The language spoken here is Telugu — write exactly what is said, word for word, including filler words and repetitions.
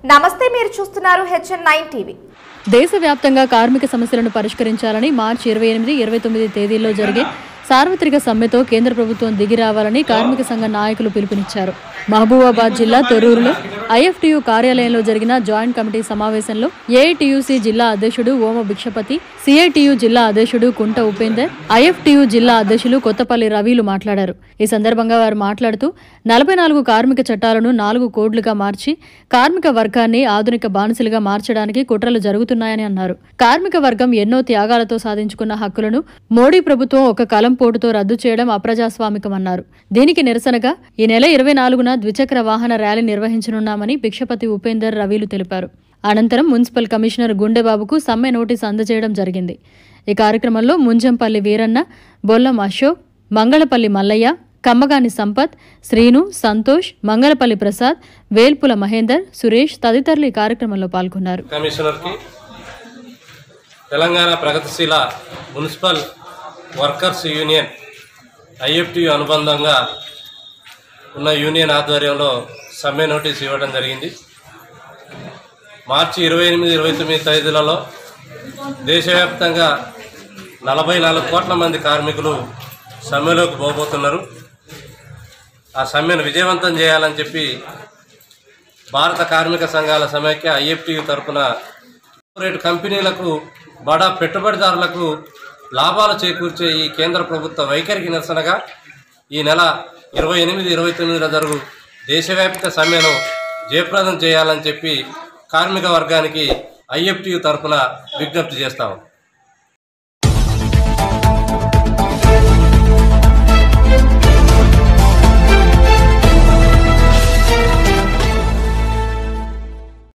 నమస్తే, మీరు చూస్తున్నారు హెచ్ ఎన్ నైన్ టీవీ. దేశవ్యాప్తంగా కార్మిక సమస్యలను పరిష్కరించాలని మార్చి ఇరవై ఎనిమిది ఇరవై తొమ్మిది తేదీల్లో జరిగే సార్వత్రిక సమ్మెతో కేంద్ర ప్రభుత్వం దిగి రావాలని కార్మిక సంఘ నాయకులు పిలుపునిచ్చారు. మహబూబాబాద్ జిల్లా తొర్రూరులో ఐఎఫ్టీయూ కార్యాలయంలో జరిగిన జాయింట్ కమిటీ సమావేశంలో ఏఐటీయూసీ జిల్లా అధ్యక్షుడు ఓమ భిక్షపతి, సిఐటియు జిల్లా అధ్యక్షుడు కుంట ఉపేందర్, ఐఎఫ్టీయూ జిల్లా అధ్యక్షులు కొత్తపల్లి రవిలు మాట్లాడారు. ఈ సందర్భంగా వారు మాట్లాడుతూ నలభై నాలుగు కార్మిక చట్టాలను నాలుగు కోడ్లుగా మార్చి కార్మిక వర్గాన్ని ఆధునిక బానిసలుగా మార్చడానికి కుట్రలు జరుగుతున్నాయని అన్నారు. కార్మిక వర్గం ఎన్నో త్యాగాలతో సాధించుకున్న హక్కులను మోడీ ప్రభుత్వం ఒక కలం పోటుతో రద్దు చేయడం అప్రజాస్వామికమన్నారు. దీనికి నిరసనగా ఈ నెల ఇరవై నాలుగున ద్విచక్ర వాహన ర్యాలీ నిర్వహించనున్నామని భిక్షపతి ఉపేందర్ రవిలు తెలిపారు. అనంతరం మున్సిపల్ కమిషనర్ గుండెబాబుకు సమ్మె నోటీసు అందజేయడం జరిగింది. ఈ కార్యక్రమంలో ముంజంపల్లి వీరన్న, బొల్లం అశోక్, మంగళపల్లి మల్లయ్య, కమ్మగాని సంపత్, శ్రీను, సంతోష్, మంగళపల్లి ప్రసాద్, వేల్పుల మహేందర్, సురేష్ తదితరులు ఈ కార్యక్రమంలో పాల్గొన్నారు. తెలంగాణ ప్రగతిశీల మున్సిపల్ వర్కర్స్ యూనియన్ ఐఎఫ్టీయూ అనుబంధంగా ఉన్న యూనియన్ ఆధ్వర్యంలో సమ్మె నోటీస్ ఇవ్వడం జరిగింది. మార్చి ఇరవై ఎనిమిది ఇరవై తొమ్మిది తేదీలలో దేశవ్యాప్తంగా నలభై నాలుగు కోట్ల మంది కార్మికులు సమ్మెలోకి పోబోతున్నారు. ఆ సమ్మెను విజయవంతం చేయాలని చెప్పి భారత కార్మిక సంఘాల సమైక్య ఐఎఫ్టీయూ తరఫున కార్పొరేట్ కంపెనీలకు, బడా పెట్టుబడిదారులకు లాభాలు చేకూర్చే ఈ కేంద్ర ప్రభుత్వ వైఖరికి నిరసనగా ఈ నెల ఇరవై ఎనిమిది ఇరవై తొమ్మిదిలో జరుగు దేశవ్యాప్త సమ్మెను జయప్రదం చేయాలని చెప్పి కార్మిక వర్గానికి ఐఎఫ్టీయూ తరఫున విజ్ఞప్తి చేస్తాము.